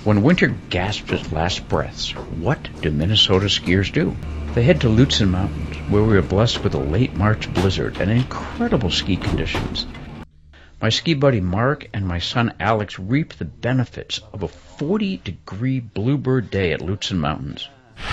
When winter gasps its last breaths, what do Minnesota skiers do? They head to Lutsen Mountains, where we are blessed with a late March blizzard and incredible ski conditions. My ski buddy Mark and my son Alex reap the benefits of a 40-degree bluebird day at Lutsen Mountains.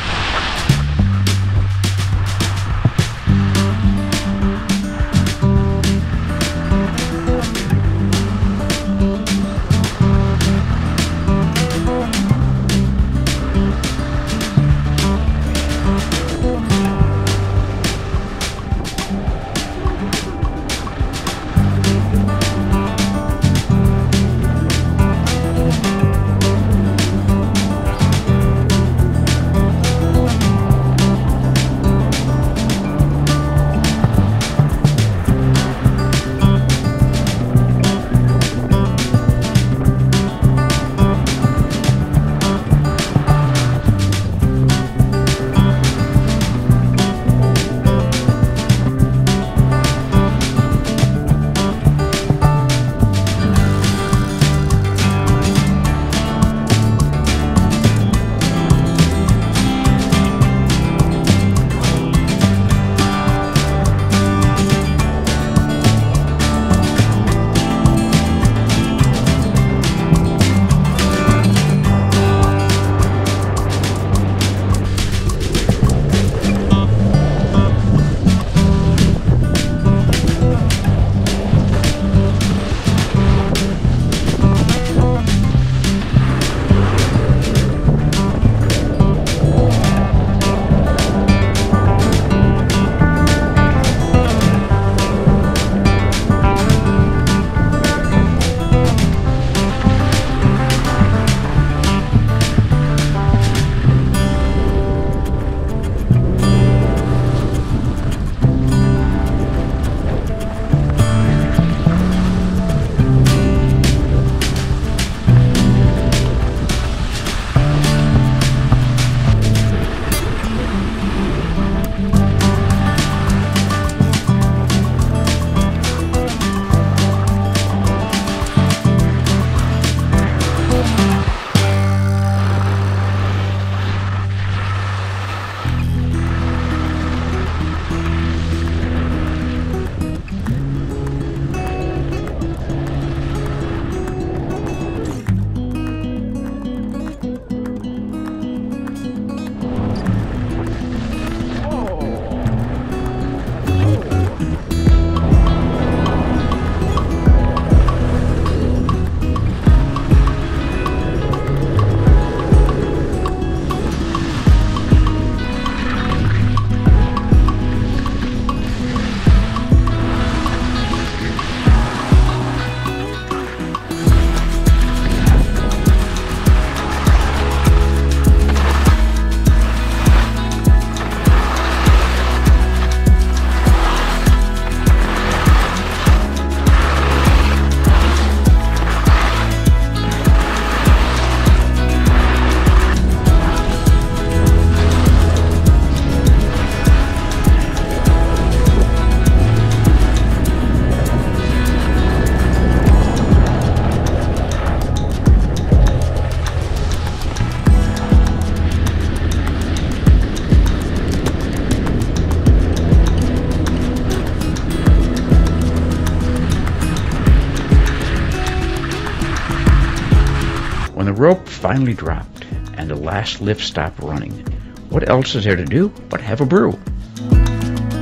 When the rope finally dropped and the last lift stopped running, what else is there to do but have a brew?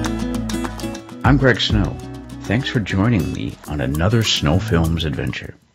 I'm Greg Snow. Thanks for joining me on another Snow Films adventure.